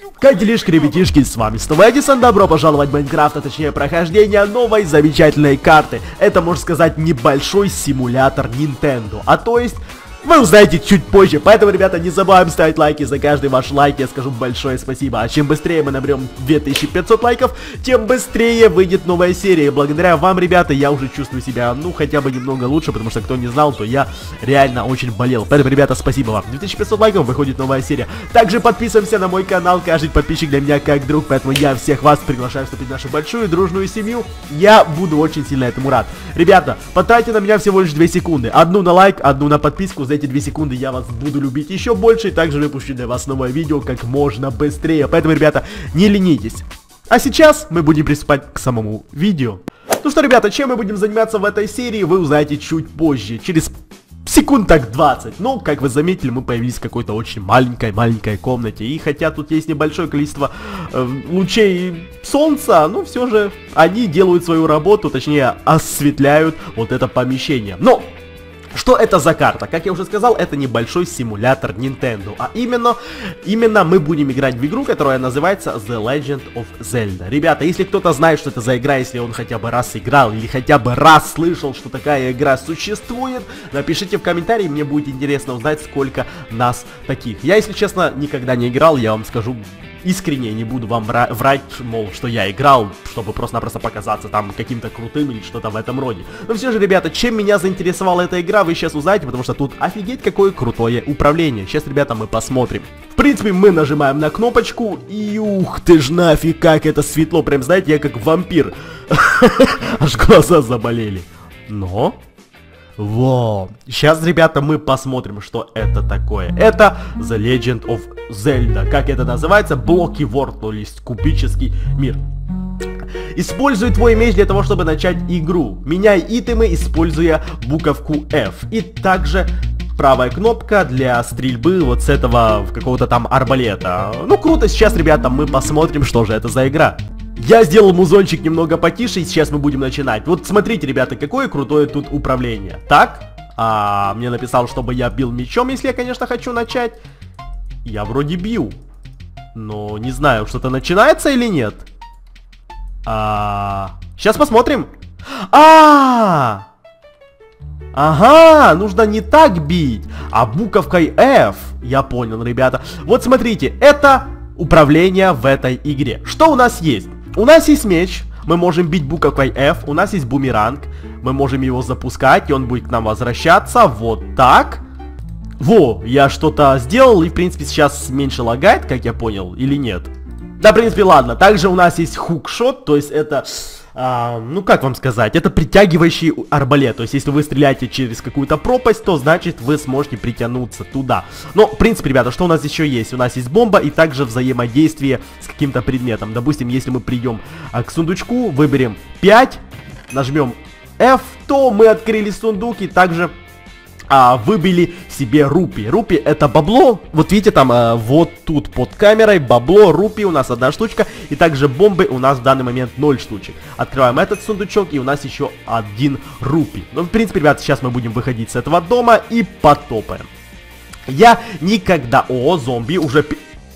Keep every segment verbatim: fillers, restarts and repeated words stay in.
Как делишки, ребятишки, с вами снова Эдисон, добро пожаловать в Майнкрафт, а точнее прохождение новой замечательной карты. Это, можно сказать, небольшой симулятор Nintendo, а то есть... Вы узнаете чуть позже, поэтому, ребята, не забываем ставить лайки. За каждый ваш лайк я скажу большое спасибо. А чем быстрее мы наберем две тысячи пятьсот лайков, тем быстрее выйдет новая серия. И благодаря вам, ребята, я уже чувствую себя, ну, хотя бы немного лучше, потому что, кто не знал, то я реально очень болел. Поэтому, ребята, спасибо вам. две тысячи пятьсот лайков, выходит новая серия. Также подписываемся на мой канал, каждый подписчик для меня как друг, поэтому я всех вас приглашаю вступить в нашу большую дружную семью. Я буду очень сильно этому рад. Ребята, потратьте на меня всего лишь две секунды. Одну на лайк, одну на подписку. За эти две секунды я вас буду любить еще больше, и также выпущу для вас новое видео как можно быстрее. Поэтому, ребята, не ленитесь. А сейчас мы будем приступать к самому видео. Ну что, ребята, чем мы будем заниматься в этой серии, вы узнаете чуть позже, через секунд так двадцать. Ну, как вы заметили, мы появились в какой-то очень маленькой-маленькой комнате. И хотя тут есть небольшое количество э, лучей солнца, но все же они делают свою работу, точнее осветляют вот это помещение. Но... Что это за карта? Как я уже сказал, это небольшой симулятор Nintendo. А именно, именно мы будем играть в игру, которая называется The Legend of Zelda. Ребята, если кто-то знает, что это за игра, если он хотя бы раз играл или хотя бы раз слышал, что такая игра существует, напишите в комментарии, мне будет интересно узнать, сколько нас таких. Я, если честно, никогда не играл, я вам скажу... Искренне не буду вам врать, мол, что я играл, чтобы просто-напросто показаться там каким-то крутым или что-то в этом роде. Но все же, ребята, чем меня заинтересовала эта игра, вы сейчас узнаете, потому что тут офигеть какое крутое управление. Сейчас, ребята, мы посмотрим. В принципе, мы нажимаем на кнопочку, и ух ты ж нафиг, как это светло, прям, знаете, я как вампир. Аж глаза заболели. Но... Во! Сейчас, ребята, мы посмотрим, что это такое. Это The Legend of Zelda. Как это называется? Блоки World, то есть кубический мир. Используй твой меч для того, чтобы начать игру. Меняй итемы, используя буковку F. И также правая кнопка для стрельбы вот с этого какого-то там арбалета. Ну, круто. Сейчас, ребята, мы посмотрим, что же это за игра. Я сделал музончик немного потише, и сейчас мы будем начинать. Вот смотрите, ребята, какое крутое тут управление. Так, а, мне написал, чтобы я бил мечом, если я, конечно, хочу начать. Я вроде бью. Но не знаю, что-то начинается или нет. А, сейчас посмотрим. А, ага, нужно не так бить, а буковкой F. Я понял, ребята. Вот смотрите, это управление в этой игре. Что у нас есть? У нас есть меч, мы можем бить буковкой F, у нас есть бумеранг, мы можем его запускать, и он будет к нам возвращаться, вот так. Во, я что-то сделал, и в принципе сейчас меньше лагает, как я понял, или нет? Да, в принципе, ладно. Также у нас есть хукшот, то есть это... А, ну как вам сказать, это притягивающий арбалет. То есть если вы стреляете через какую-то пропасть, то значит вы сможете притянуться туда. Но в принципе, ребята, что у нас еще есть? У нас есть бомба и также взаимодействие с каким-то предметом. Допустим, если мы придем а, к сундучку, выберем пять, нажмем F, то мы открыли сундук и также а, выбили себе рупи. Рупи это бабло. Вот видите, там а, вот тут под камерой бабло, рупи у нас одна штучка. И также бомбы у нас в данный момент ноль штучек. Открываем этот сундучок, и у нас еще один рупи. Ну, в принципе, ребята, сейчас мы будем выходить с этого дома и потопаем. Я никогда... О, зомби уже...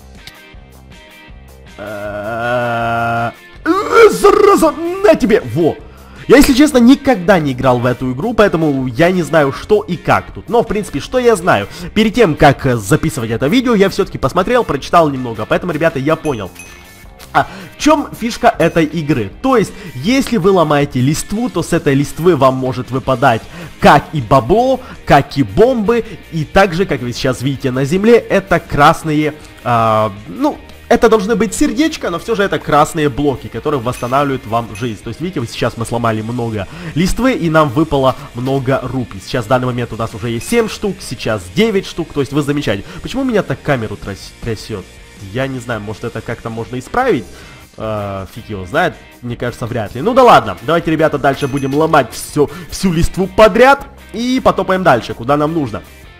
Зараза, на тебе! Во! Я, если честно, никогда не играл в эту игру, поэтому я не знаю, что и как тут. Но, в принципе, что я знаю? Перед тем, как записывать это видео, я все-таки посмотрел, прочитал немного. Поэтому, ребята, я понял. А в чем фишка этой игры? То есть, если вы ломаете листву, то с этой листвы вам может выпадать как и бабло, как и бомбы. И также, как вы сейчас видите на земле, это красные, а, ну... Это должны быть сердечко, но все же это красные блоки, которые восстанавливают вам жизнь. То есть, видите, вот сейчас мы сломали много листвы, и нам выпало много рупий. Сейчас в данный момент у нас уже есть семь штук, сейчас девять штук. То есть, вы замечаете. Почему меня так камеру тряс трясет? Я не знаю, может это как-то можно исправить? Э, фиг его знает, мне кажется, вряд ли. Ну да ладно, давайте, ребята, дальше будем ломать все, всю листву подряд. И потопаем дальше, куда нам нужно.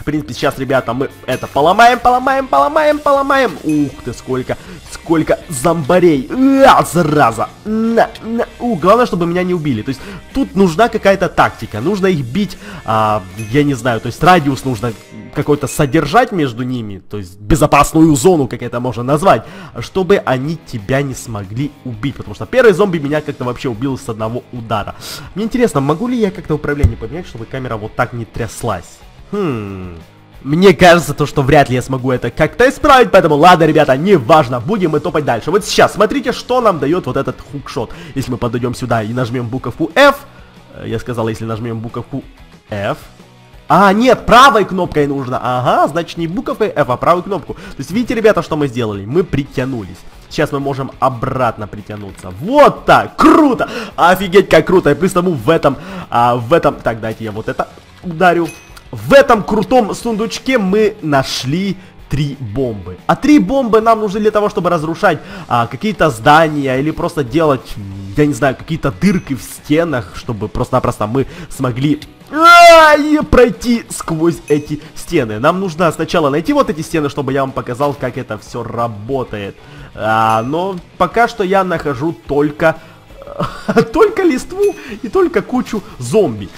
принципе, сейчас, ребята, мы это поломаем, поломаем, поломаем, поломаем. Ух ты, сколько, сколько зомбарей. А, зараза. На, на. У, главное, чтобы меня не убили. То есть, тут нужна какая-то тактика. Нужно их бить, а, я не знаю, то есть, радиус нужно какой-то содержать между ними. То есть, безопасную зону, как это можно назвать. Чтобы они тебя не смогли убить. Потому что первый зомби меня как-то вообще убил с одного удара. Мне интересно, могу ли я как-то управление поменять, чтобы камера вот так не тряслась? Хм... Мне кажется, то, что вряд ли я смогу это как-то исправить, поэтому ладно, ребята, неважно, будем мы топать дальше. Вот сейчас, смотрите, что нам дает вот этот хукшот. Если мы подойдем сюда и нажмем буковку F, я сказал, если нажмем буковку F... А, нет, правой кнопкой нужно, ага, значит не буковкой F, а правой кнопку. То есть, видите, ребята, что мы сделали? Мы притянулись. Сейчас мы можем обратно притянуться. Вот так, круто! Офигеть, как круто! И плюс тому в этом, а, в этом... Так, дайте я вот это ударю. В этом крутом сундучке мы нашли три бомбы. А три бомбы нам нужны для того, чтобы разрушать а, какие-то здания или просто делать, я не знаю, какие-то дырки в стенах, чтобы просто-напросто мы смогли а, пройти сквозь эти стены. Нам нужно сначала найти вот эти стены, чтобы я вам показал, как это все работает. А, но пока что я нахожу только... только листву и только кучу зомби.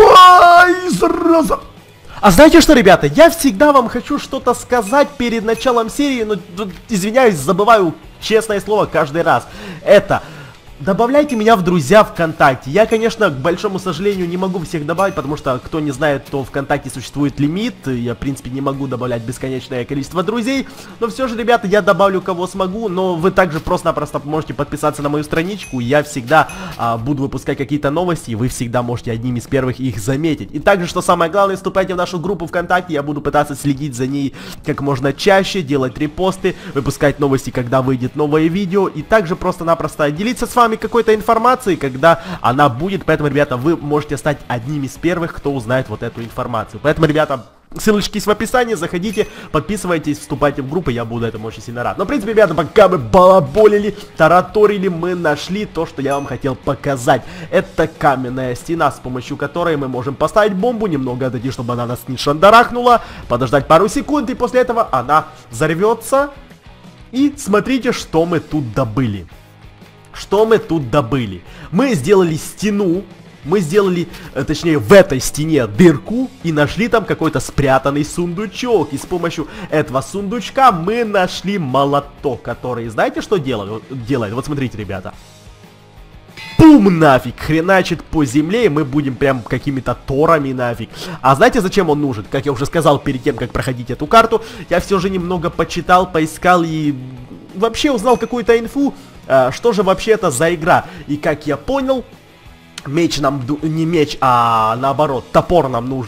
Ой, зараза! А знаете что, ребята, я всегда вам хочу что-то сказать перед началом серии, но, извиняюсь, забываю честное слово каждый раз. Это... Добавляйте меня в друзья ВКонтакте. Я, конечно, к большому сожалению, не могу всех добавить, потому что, кто не знает, то ВКонтакте существует лимит. Я, в принципе, не могу добавлять бесконечное количество друзей. Но все же, ребята, я добавлю кого смогу. Но вы также просто-напросто можете подписаться на мою страничку. Я всегда а, буду выпускать какие-то новости, и вы всегда можете одним из первых их заметить. И также, что самое главное, вступайте в нашу группу ВКонтакте. Я буду пытаться следить за ней как можно чаще, делать репосты, выпускать новости, когда выйдет новое видео. И также просто-напросто делиться с вами какой-то информации, когда она будет. Поэтому, ребята, вы можете стать одним из первых, кто узнает вот эту информацию. Поэтому, ребята, ссылочки есть в описании, заходите, подписывайтесь, вступайте в группу, я буду этому очень сильно рад. Но, в принципе, ребята, пока мы балаболили, тараторили, мы нашли то, что я вам хотел показать. Это каменная стена, с помощью которой мы можем поставить бомбу, немного отойти, чтобы она нас не шандарахнула, подождать пару секунд, и после этого она взорвется. И смотрите, что мы тут добыли. Что мы тут добыли? Мы сделали стену, мы сделали, э, точнее, в этой стене дырку и нашли там какой-то спрятанный сундучок. И с помощью этого сундучка мы нашли молоток, который, знаете, что делает? делает? Вот смотрите, ребята. Бум, нафиг, хреначит по земле, и мы будем прям какими-то торами нафиг. А знаете, зачем он нужен? Как я уже сказал перед тем, как проходить эту карту, я все же немного почитал, поискал и вообще узнал какую-то инфу. Uh, что же вообще это за игра? И как я понял, меч нам, не меч, а наоборот, топор нам нужен.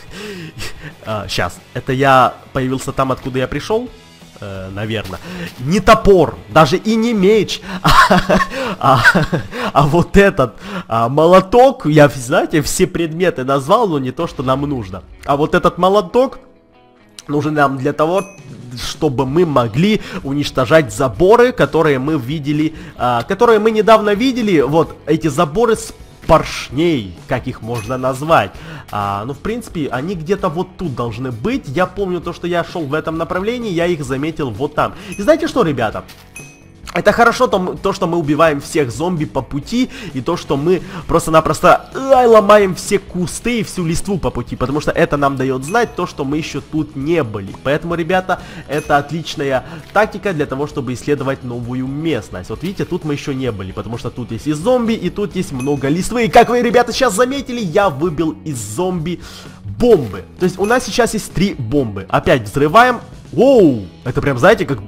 uh, Сейчас, это я появился там, откуда я пришел? Uh, наверное. Не топор, даже и не меч, а, а, а вот этот а, молоток. Я, знаете, все предметы назвал, но не то, что нам нужно. А вот этот молоток нужен нам для того, чтобы мы могли уничтожать заборы, которые мы видели, а, которые мы недавно видели. Вот эти заборы с поршней, как их можно назвать. А, ну, в принципе, они где-то вот тут должны быть. Я помню то, что я шел в этом направлении, я их заметил вот там. И знаете что, ребята? Это хорошо то, то, что мы убиваем всех зомби по пути, и то, что мы просто-напросто ай, ломаем все кусты и всю листву по пути, потому что это нам дает знать то, что мы еще тут не были. Поэтому, ребята, это отличная тактика для того, чтобы исследовать новую местность. Вот видите, тут мы еще не были, потому что тут есть и зомби, и тут есть много листвы. И как вы, ребята, сейчас заметили, я выбил из зомби бомбы. То есть у нас сейчас есть три бомбы. Опять взрываем. Воу! Это прям, знаете, как...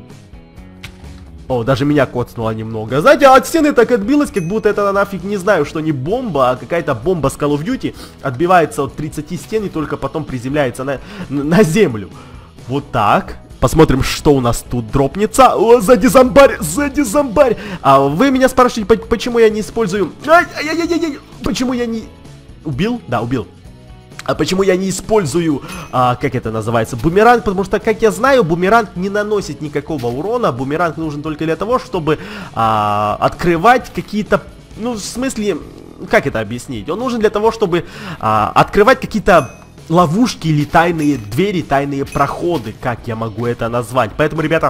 О, даже меня коцнуло немного. Знаете, от стены так отбилось, как будто это нафиг не знаю, что не бомба, а какая-то бомба с Call of Duty. Отбивается от тридцати стен и только потом приземляется на, на землю. Вот так. Посмотрим, что у нас тут дропнется. О, сзади зомбарь, сзади зомбарь. А вы меня спрашиваете, почему я не использую... Ай-яй-яй-яй, почему я не... Убил? Да, убил. А почему я не использую, а, как это называется, бумеранг? Потому что, как я знаю, бумеранг не наносит никакого урона. Бумеранг нужен только для того, чтобы а, открывать какие-то... Ну, в смысле, как это объяснить? Он нужен для того, чтобы а, открывать какие-то ловушки или тайные двери, тайные проходы, как я могу это назвать. Поэтому, ребята,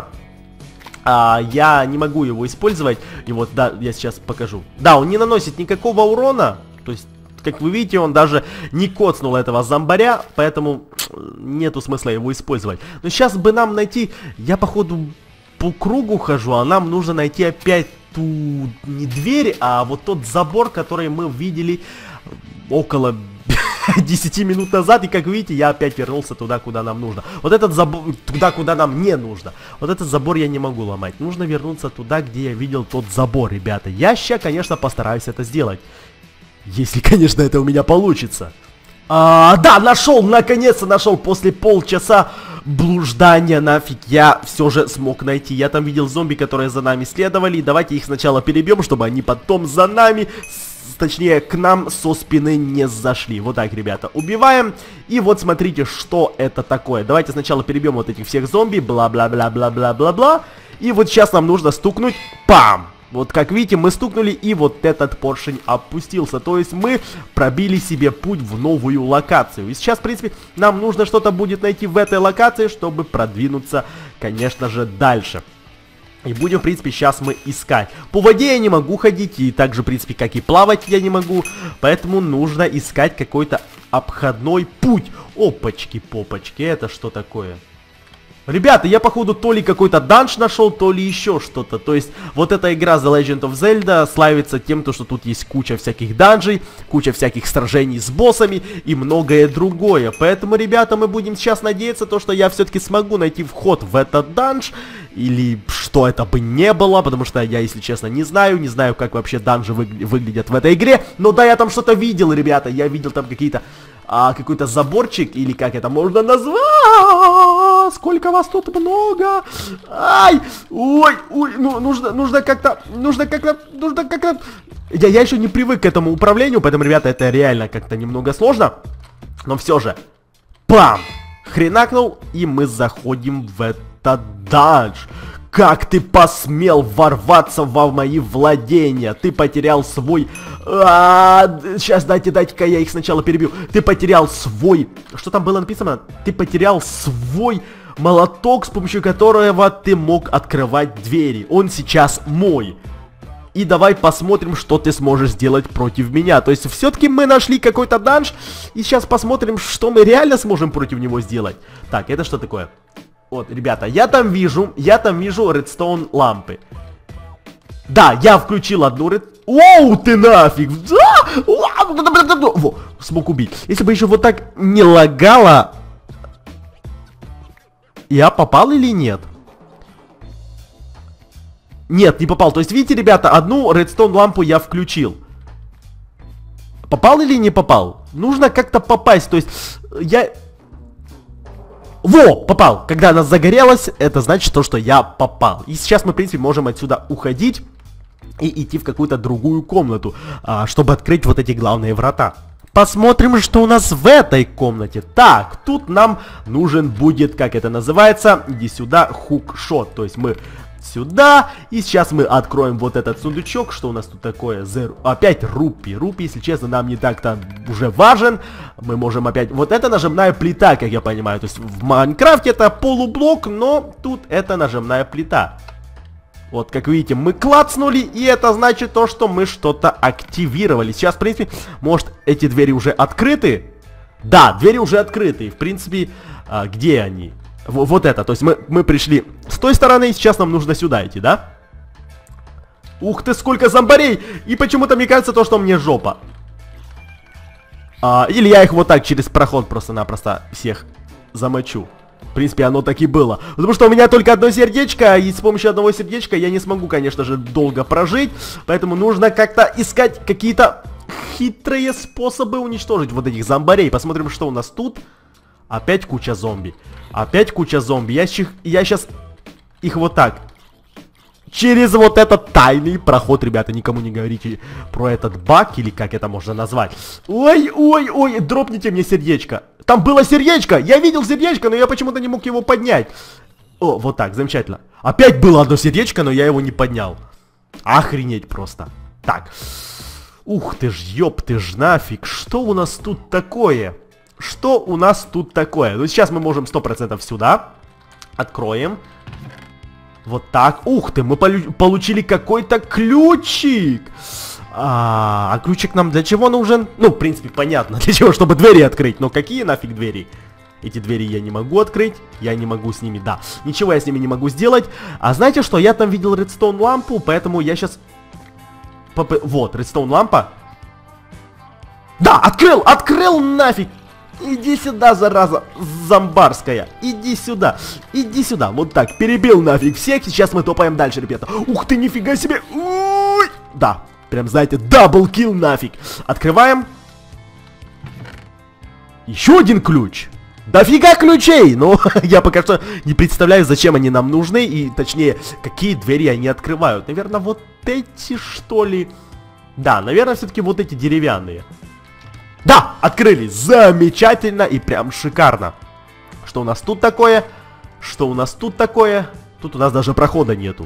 а, я не могу его использовать. И вот, да, я сейчас покажу. Да, он не наносит никакого урона. То есть, как вы видите, он даже не коцнул этого зомбаря. Поэтому нету смысла его использовать. Но сейчас бы нам найти... Я, походу, по кругу хожу, а нам нужно найти опять ту... не дверь, а вот тот забор, который мы видели около... десять минут назад, и как видите, я опять вернулся туда, куда нам нужно. Вот этот забор, туда, куда нам не нужно. Вот этот забор я не могу ломать. Нужно вернуться туда, где я видел тот забор, ребята. Я сейчас, конечно, постараюсь это сделать. Если, конечно, это у меня получится. А, да, нашел, наконец-то нашел. После полчаса блуждания, нафиг, я все же смог найти. Я там видел зомби, которые за нами следовали. Давайте их сначала перебьем, чтобы они потом за нами... Точнее, к нам со спины не зашли. Вот так, ребята, убиваем. И вот смотрите, что это такое. Давайте сначала перебьем вот этих всех зомби. Бла-бла-бла-бла-бла-бла-бла. И вот сейчас нам нужно стукнуть. Пам! Вот как видите, мы стукнули, и вот этот поршень опустился. То есть мы пробили себе путь в новую локацию. И сейчас, в принципе, нам нужно что-то будет найти в этой локации, чтобы продвинуться, конечно же, дальше. И будем, в принципе, сейчас мы искать. По воде я не могу ходить, и так же, в принципе, как и плавать я не могу. Поэтому нужно искать какой-то обходной путь. Опачки-попочки, это что такое? Ребята, я, походу, то ли какой-то данж нашел, то ли еще что-то. То есть, вот эта игра The Legend of Zelda славится тем, что тут есть куча всяких данжей, куча всяких сражений с боссами и многое другое. Поэтому, ребята, мы будем сейчас надеяться, то, что я все-таки смогу найти вход в этот данж. Или что это бы не было, потому что я, если честно, не знаю. Не знаю, как вообще данжи вы выглядят в этой игре. Но да, я там что-то видел, ребята. Я видел там какие-то... А, какой-то заборчик, или как это можно назвать? Сколько вас тут много! Ай! Ой, ой, ну, нужно, нужно как-то, нужно как-то, нужно как-то... Я, я еще не привык к этому управлению, поэтому, ребята, это реально как-то немного сложно. Но все же, пам! Хренакнул, и мы заходим в этот данж. Как ты посмел ворваться во мои владения? Ты потерял свой... А, сейчас дайте, дайте-ка я их сначала перебью. Ты потерял свой... Что там было написано? Ты потерял свой молоток, с помощью которого ты мог открывать двери. Он сейчас мой. И давай посмотрим, что ты сможешь сделать против меня. То есть, все-таки мы нашли какой-то данж. И сейчас посмотрим, что мы реально сможем против него сделать. Так, это что такое? Вот, ребята, я там вижу, я там вижу редстоун лампы. Да, я включил одну ред... Оу, ты нафиг! Да! Во, смог убить. Если бы еще вот так не лагало... Я попал или нет? Нет, не попал. То есть, видите, ребята, одну редстоун лампу я включил. Попал или не попал? Нужно как-то попасть. То есть, я... Во, попал. Когда она загорелась, это значит то, что я попал. И сейчас мы, в принципе, можем отсюда уходить и идти в какую-то другую комнату, а, чтобы открыть вот эти главные врата. Посмотрим, что у нас в этой комнате. Так, тут нам нужен будет, как это называется, иди сюда, хукшот. То есть мы сюда, и сейчас мы откроем вот этот сундучок. Что у нас тут такое? Зер... Опять рупи. Рупи, если честно, нам не так-то уже важен. Мы можем опять... Вот это нажимная плита, как я понимаю. То есть в Майнкрафте это полублок, но тут это нажимная плита. Вот, как видите, мы клацнули, и это значит то, что мы что-то активировали. Сейчас, в принципе, может, эти двери уже открыты? Да, двери уже открыты. И, в принципе, а, где они? В вот это, то есть мы, мы пришли с той стороны, и сейчас нам нужно сюда идти, да? Ух ты, сколько зомбарей! И почему-то мне кажется то, что мне жопа. А, или я их вот так через проход просто-напросто всех замочу. В принципе, оно так и было. Потому что у меня только одно сердечко, и с помощью одного сердечка я не смогу, конечно же, долго прожить. Поэтому нужно как-то искать какие-то хитрые способы уничтожить вот этих зомбарей. Посмотрим, что у нас тут. Опять куча зомби. Опять куча зомби. Я, я сейчас их вот так. Через вот этот тайный проход, ребята, никому не говорите про этот баг, или как это можно назвать. Ой, ой, ой, дропните мне сердечко. Там было сердечко, я видел сердечко, но я почему-то не мог его поднять. О, вот так, замечательно. Опять было одно сердечко, но я его не поднял. Охренеть просто. Так. Ух ты ж, ёб ты ж нафиг, что у нас тут такое? что у нас тут такое? Ну, сейчас мы можем сто процентов сюда. Откроем. Вот так. Ух ты, мы получили какой-то ключик. А, а ключик нам для чего нужен? Ну, в принципе, понятно, для чего, чтобы двери открыть. Но какие нафиг двери? Эти двери я не могу открыть. Я не могу с ними, да. Ничего я с ними не могу сделать. А знаете что? Я там видел редстоун лампу, поэтому я сейчас... Вот, редстоун лампа. Да, открыл, открыл нафиг. Иди сюда, зараза зомбарская. Иди сюда, иди сюда. Вот так, перебил нафиг всех. Сейчас мы топаем дальше, ребята. Ух ты, нифига себе. Ой! Да, прям, знаете, даблкил нафиг. Открываем. Еще один ключ. Дофига ключей. Но я пока что не представляю, зачем они нам нужны. И, точнее, какие двери они открывают. Наверное, вот эти, что ли. Да, наверное, все-таки вот эти деревянные. Да, открылись. Замечательно и прям шикарно. Что у нас тут такое? Что у нас тут такое? Тут у нас даже прохода нету.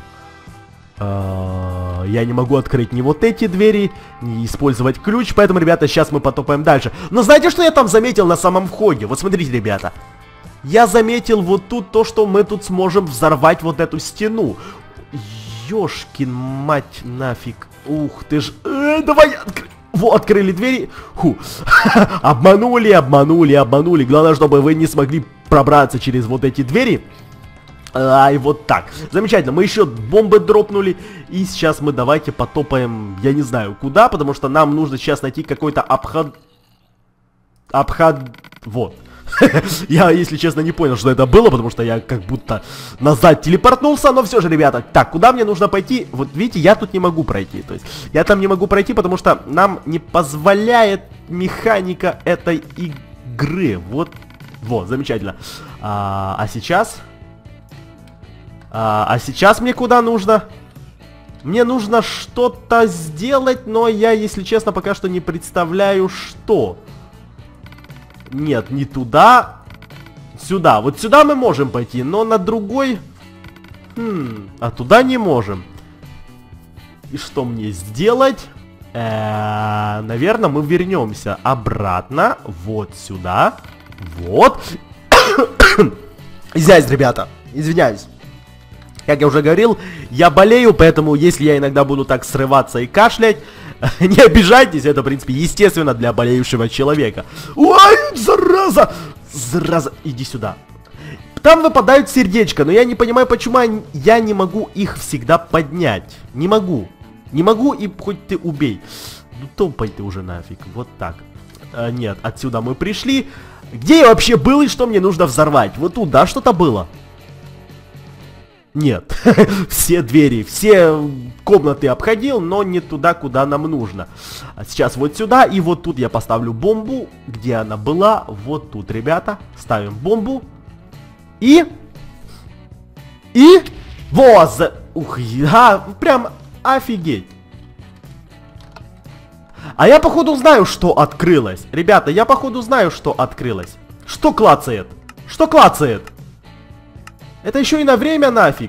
А, я не могу открыть ни вот эти двери, ни использовать ключ. Поэтому, ребята, сейчас мы потопаем дальше. Но знаете, что я там заметил на самом входе? Вот смотрите, ребята. Я заметил вот тут то, что мы тут сможем взорвать вот эту стену. Ёшкин мать нафиг. Ух ты ж. Э, давай открыть. Вот, открыли двери. Ху. Обманули, обманули, обманули. Главное, чтобы вы не смогли пробраться через вот эти двери. А, и вот так. Замечательно. Мы еще бомбы дропнули. И сейчас мы давайте потопаем, я не знаю куда, потому что нам нужно сейчас найти какой-то обход... Обход... Вот. Я, если честно, не понял, что это было, потому что я как будто назад телепортнулся, но все же, ребята. Так, куда мне нужно пойти? Вот видите, я тут не могу пройти. То есть, я там не могу пройти, потому что нам не позволяет механика этой игры. Вот, вот, замечательно. А, а сейчас? А, а сейчас мне куда нужно? Мне нужно что-то сделать, но я, если честно, пока что не представляю, что... Нет, не туда. Сюда. Вот сюда мы можем пойти, но на другой... Хм, а туда не можем. И что мне сделать? Э-э, наверное, мы вернемся обратно. Вот сюда. Вот. Извиняюсь, ребята. Извиняюсь. Как я уже говорил, я болею, поэтому если я иногда буду так срываться и кашлять, не обижайтесь, это, в принципе, естественно для болеющего человека. Ой, зараза! Зараза, иди сюда. Там выпадают сердечко, но я не понимаю, почему я не могу их всегда поднять. Не могу. Не могу, и хоть ты убей. Ну, топай ты уже нафиг. Вот так. А, нет, отсюда мы пришли. Где я вообще был и что мне нужно взорвать? Вот тут, да, что-то было? Нет, все двери, все комнаты обходил, но не туда, куда нам нужно. А сейчас вот сюда, и вот тут я поставлю бомбу. Где она была? Вот тут, ребята. Ставим бомбу. И... И... Вот! За... Ух, а, прям офигеть. А я, походу, знаю, что открылось. Ребята, я, походу, знаю, что открылось. Что клацает? Что клацает? Это еще и на время нафиг.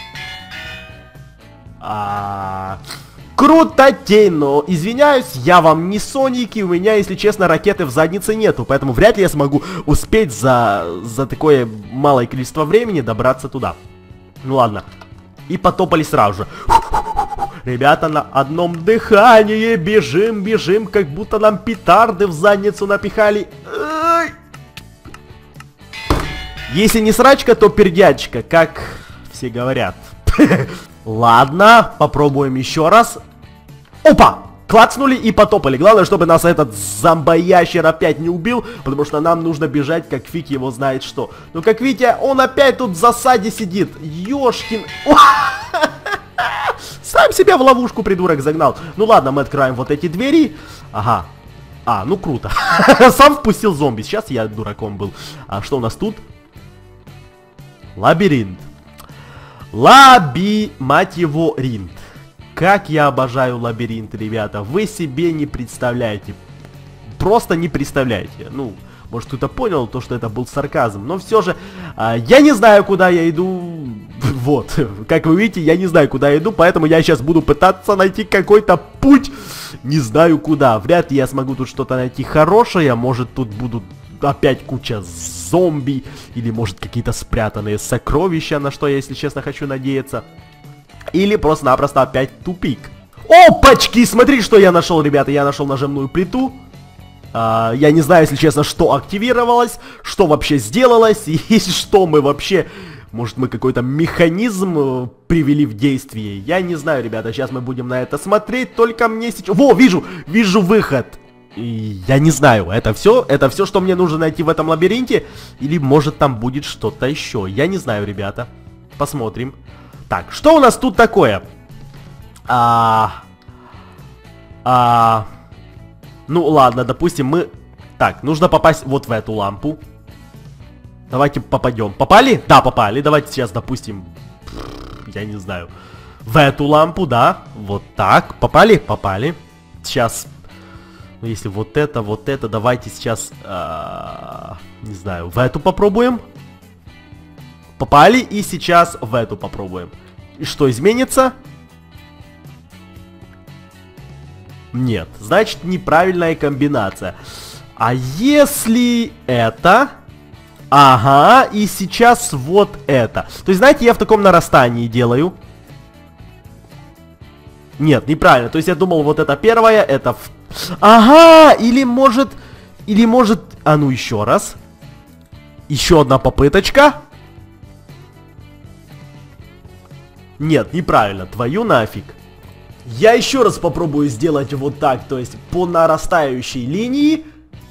А, крутотень, но извиняюсь, я вам не Соник, и у меня, если честно, ракеты в заднице нету, поэтому вряд ли я смогу успеть за, за такое малое количество времени добраться туда. Ну ладно. И потопали сразу же. Ребята, на одном дыхании бежим, бежим, как будто нам петарды в задницу напихали. Если не срачка, то пердячка, как все говорят. Ладно, попробуем еще раз. Опа! Клацнули и потопали. Главное, чтобы нас этот зомбоящер опять не убил, потому что нам нужно бежать, как фиг его знает что. Ну, как видите, он опять тут в засаде сидит. Ёшкин... Сам себя в ловушку, придурок, загнал. Ну ладно, мы открываем вот эти двери. Ага. А, ну круто. Сам впустил зомби. Сейчас я дураком был. А что у нас тут? Лабиринт. Лаби, мать его, ринт. Как я обожаю лабиринт, ребята. Вы себе не представляете. Просто не представляете. Ну, может, кто-то понял то, что это был сарказм. Но все же, а, я не знаю, куда я иду. Вот. Как вы видите, я не знаю, куда я иду. Поэтому я сейчас буду пытаться найти какой-то путь. Не знаю куда. Вряд ли я смогу тут что-то найти хорошее. Может, тут будут опять куча зомби, или может какие-то спрятанные сокровища, на что я, если честно, хочу надеяться. Или просто-напросто опять тупик. Опачки, смотри, что я нашел, ребята, я нашел нажимную плиту. А, я не знаю, если честно, что активировалось, что вообще сделалось, и что мы вообще... Может, мы какой-то механизм э, привели в действие. Я не знаю, ребята, сейчас мы будем на это смотреть, только мне сейчас... Во, вижу, вижу выход. И я не знаю, это все, это все, что мне нужно найти в этом лабиринте? Или может там будет что-то еще? Я не знаю, ребята. Посмотрим. Так, что у нас тут такое? А... А... Ну, ладно, допустим, мы... Так, нужно попасть вот в эту лампу. Давайте попадем. Попали? Да, попали. Давайте сейчас, допустим, я не знаю, в эту лампу, да. Вот так. Попали? Попали. Сейчас, ну, если вот это, вот это, давайте сейчас, а, не знаю, в эту попробуем. Попали. И сейчас в эту попробуем. И что изменится? Нет. Значит, неправильная комбинация. А если это... Ага, и сейчас вот это. То есть, знаете, я в таком нарастании делаю. Нет, неправильно. То есть, я думал, вот это первое, это... В... Ага, или может... Или может... А ну, еще раз. Еще одна попыточка. Нет, неправильно. Твою нафиг. Я еще раз попробую сделать вот так. То есть, по нарастающей линии.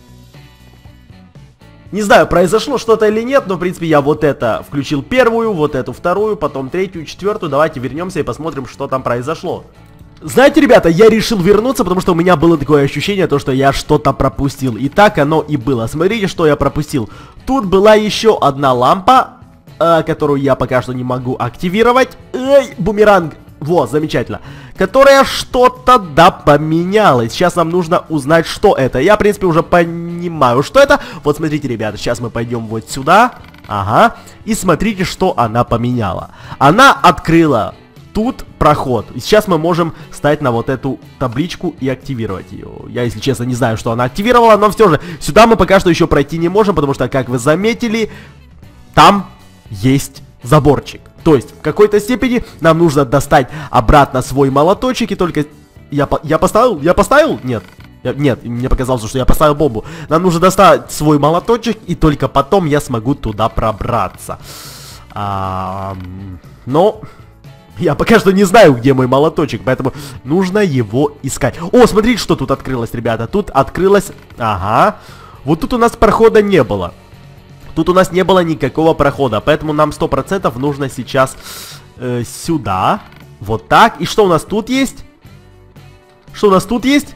Не знаю, произошло что-то или нет, но, в принципе, я вот это включил первую, вот эту вторую, потом третью, четвертую. Давайте вернемся и посмотрим, что там произошло. Знаете, ребята, я решил вернуться, потому что у меня было такое ощущение, то, что я что-то пропустил. И так оно и было. Смотрите, что я пропустил. Тут была еще одна лампа, э, которую я пока что не могу активировать. Эй, бумеранг. Вот, замечательно. Которая что-то, да, поменялась. Сейчас нам нужно узнать, что это. Я, в принципе, уже понимаю, что это. Вот, смотрите, ребята, сейчас мы пойдем вот сюда. Ага. И смотрите, что она поменяла. Она открыла тут проход. И сейчас мы можем встать на вот эту табличку и активировать ее. Я, если честно, не знаю, что она активировала, но все же, сюда мы пока что еще пройти не можем, потому что, как вы заметили, там есть заборчик. То есть, в какой-то степени нам нужно достать обратно свой молоточек, и только... Я, по... я поставил? Я поставил? Нет. Я... Нет, мне показалось, что я поставил бомбу. Нам нужно достать свой молоточек, и только потом я смогу туда пробраться. А... Но... Я пока что не знаю, где мой молоточек, поэтому нужно его искать. О, смотрите, что тут открылось, ребята. Тут открылось... Ага. Вот тут у нас прохода не было. Тут у нас не было никакого прохода, поэтому нам сто процентов нужно сейчас э, сюда. Вот так. И что у нас тут есть? Что у нас тут есть?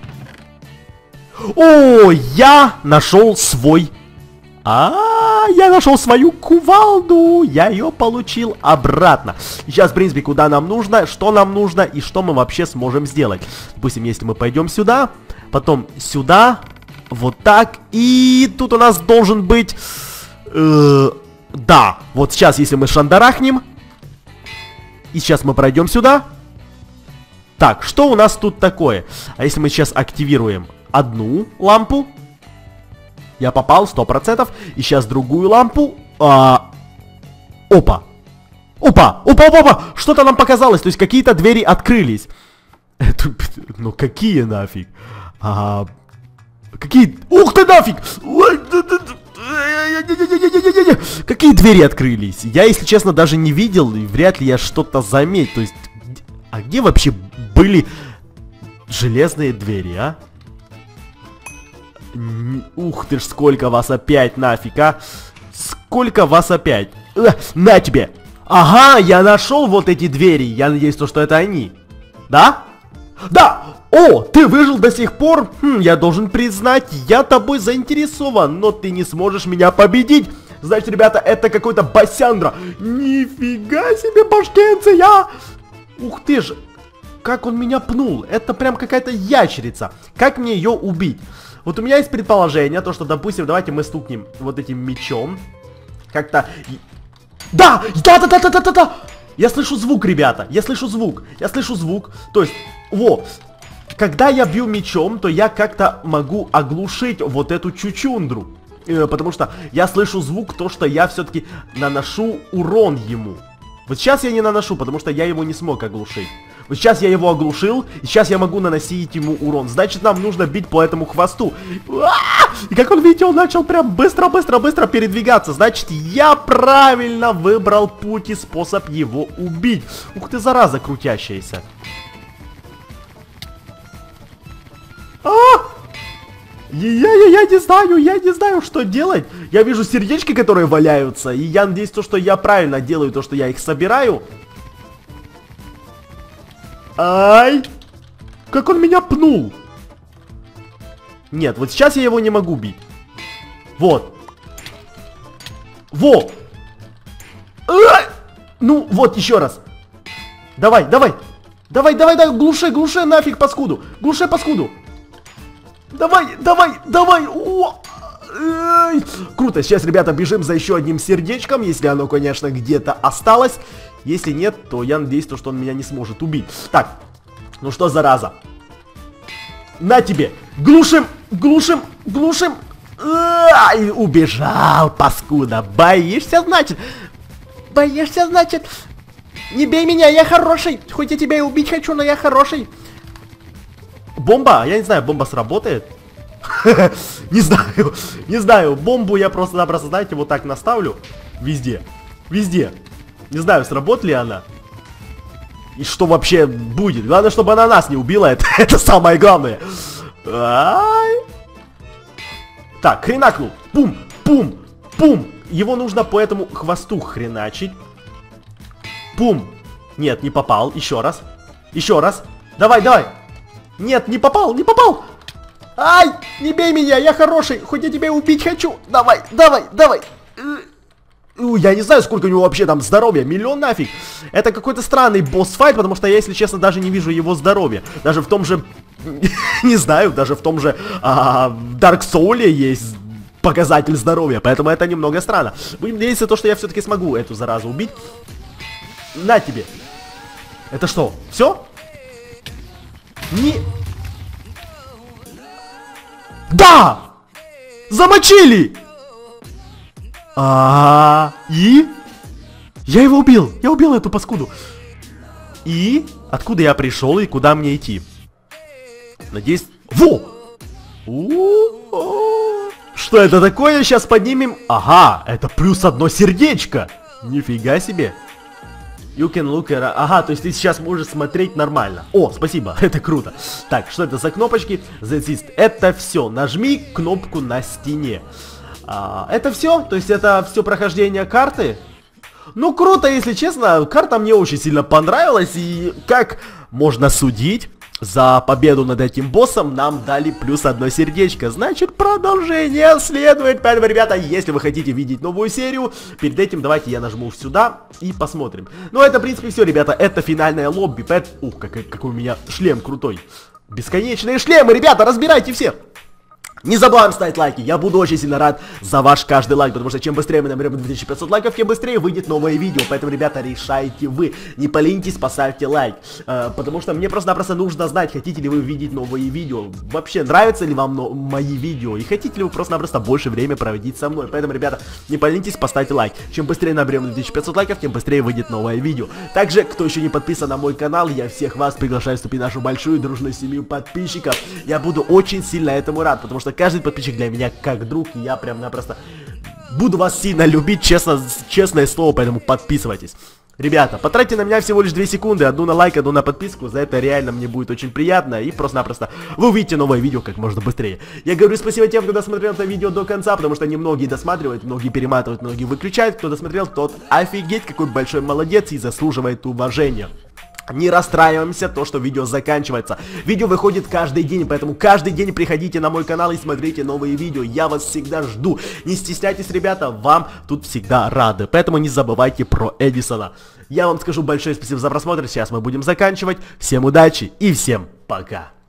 О, я нашел свой... А, я нашел свою кувалду. Я ее получил обратно. Сейчас, в принципе, куда нам нужно, что нам нужно и что мы вообще сможем сделать. Допустим, если мы пойдем сюда, потом сюда, вот так. И тут у нас должен быть... Э, да, вот сейчас, если мы шандарахнем. И сейчас мы пройдем сюда. Так, что у нас тут такое? А если мы сейчас активируем одну лампу? Я попал, сто процентов. И сейчас другую лампу. А... Опа. Опа, опа, опа, опа. Что-то нам показалось. То есть какие-то двери открылись. Ну какие нафиг? А... Какие... Ух ты нафиг! Какие двери открылись? Я, если честно, даже не видел. И вряд ли я что-то заметил. То есть... А где вообще были железные двери, а? Ух ты ж, сколько вас опять нафиг, а? Сколько вас опять? Э, на тебе! Ага, я нашел вот эти двери. Я надеюсь, то, что это они. Да? Да! О, ты выжил до сих пор? Хм, я должен признать, я тобой заинтересован, но ты не сможешь меня победить. Значит, ребята, это какой-то Басяндра. Нифига себе, башкенция! Ух ты ж, как он меня пнул. Это прям какая-то ящерица. Как мне ее убить? Вот у меня есть предположение, то что, допустим, давайте мы стукнем вот этим мечом. Как-то... Да! Да-да-да-да-да-да! Я слышу звук, ребята, я слышу звук, я слышу звук. То есть, во, когда я бью мечом, то я как-то могу оглушить вот эту чучундру. Э, потому что я слышу звук, то, что я все-таки наношу урон ему. Вот сейчас я не наношу, потому что я его не смог оглушить. Вот сейчас я его оглушил, и сейчас я могу наносить ему урон. Значит, нам нужно бить по этому хвосту. И как он, видите, он начал прям быстро-быстро-быстро передвигаться. Значит, я правильно выбрал путь и способ его убить. Ух ты, зараза крутящаяся. А! Я, я, я не знаю, я не знаю, что делать. Я вижу сердечки, которые валяются. И я надеюсь, то, что я правильно делаю, то, что я их собираю. Ай! Как он меня пнул! Нет, вот сейчас я его не могу бить. Вот. Во! Ай! Ну, вот еще раз. Давай, давай. Давай, давай, давай, глуши, глуши нафиг паскуду. Глуши паскуду. Давай, давай, давай. О! Ай! Круто, сейчас, ребята, бежим за еще одним сердечком, если оно, конечно, где-то осталось. Если нет, то я надеюсь, что он меня не сможет убить. Так, ну что, зараза? На тебе! Глушим, глушим, глушим. Ай, убежал, паскуда. Боишься, значит? Боишься, значит? Не бей меня, я хороший. Хоть я тебя и убить хочу, но я хороший. Бомба? Я не знаю, бомба сработает? Не знаю, не знаю. Бомбу я просто-напросто, знаете, вот так наставлю. Везде, везде. Не знаю, сработает ли она. И что вообще будет. Главное, чтобы она нас не убила. Это, это самое главное. Ай. Так, хренакнул. Пум, пум, пум. Его нужно по этому хвосту хреначить. Пум. Нет, не попал. Еще раз. Еще раз. Давай, давай. Нет, не попал, не попал. Ай, не бей меня, я хороший. Хоть я тебя убить хочу. Давай, давай, давай. Я не знаю, сколько у него вообще там здоровья. Миллион нафиг. Это какой-то странный босс-файт, потому что я, если честно, даже не вижу его здоровья. Даже в том же... Не знаю, даже в том же а, Dark Soul есть показатель здоровья. Поэтому это немного странно. Будем надеяться, то, что я все-таки смогу эту заразу убить. На тебе. Это что, все? Не... Да! Замочили! А, и? Я его убил! Я убил эту паскуду! И? Откуда я пришел и куда мне идти? Надеюсь... Во! У-у-у. Что это такое? Сейчас поднимем... Ага, это плюс одно сердечко! Нифига себе! You can look at... Ага, то есть ты сейчас можешь смотреть нормально. О, спасибо, это круто. Так, что это за кнопочки? Это все. Нажми кнопку на стене. А, это все? То есть это все прохождение карты? Ну, круто, если честно. Карта мне очень сильно понравилась. И как можно судить, за победу над этим боссом нам дали плюс одно сердечко. Значит, продолжение следует. Поэтому, ребята, если вы хотите видеть новую серию, перед этим давайте я нажму сюда и посмотрим. Ну, это, в принципе, все, ребята. Это финальное лобби. Поэтому... Ух, какой, какой у меня шлем крутой. Бесконечные шлемы, ребята, разбирайте все. Не забываем ставить лайки, я буду очень сильно рад за ваш каждый лайк, потому что чем быстрее мы наберем две тысячи пятьсот лайков, тем быстрее выйдет новое видео. Поэтому, ребята, решайте вы, не поленитесь, поставьте лайк, э, потому что мне просто-напросто нужно знать, хотите ли вы видеть новые видео, вообще нравятся ли вам мои видео, и хотите ли вы просто-напросто больше время проводить со мной. Поэтому, ребята, не поленитесь, поставьте лайк. Чем быстрее наберем две тысячи пятьсот лайков, тем быстрее выйдет новое видео. Также, кто еще не подписан на мой канал, я всех вас приглашаю вступить в нашу большую дружную семью подписчиков. Я буду очень сильно этому рад, потому что каждый подписчик для меня как друг, и я прям напросто буду вас сильно любить, честно, честное слово, поэтому подписывайтесь. Ребята, потратьте на меня всего лишь две секунды, одну на лайк, одну на подписку, за это реально мне будет очень приятно, и просто-напросто вы увидите новое видео как можно быстрее. Я говорю спасибо тем, кто досмотрел это видео до конца, потому что немногие досматривают, многие перематывают, многие выключают. Кто досмотрел, тот офигеть какой большой молодец и заслуживает уважения. Не расстраиваемся, то, что видео заканчивается. Видео выходит каждый день, поэтому каждый день приходите на мой канал и смотрите новые видео. Я вас всегда жду. Не стесняйтесь, ребята, вам тут всегда рады. Поэтому не забывайте про Эдисона. Я вам скажу большое спасибо за просмотр. Сейчас мы будем заканчивать. Всем удачи и всем пока.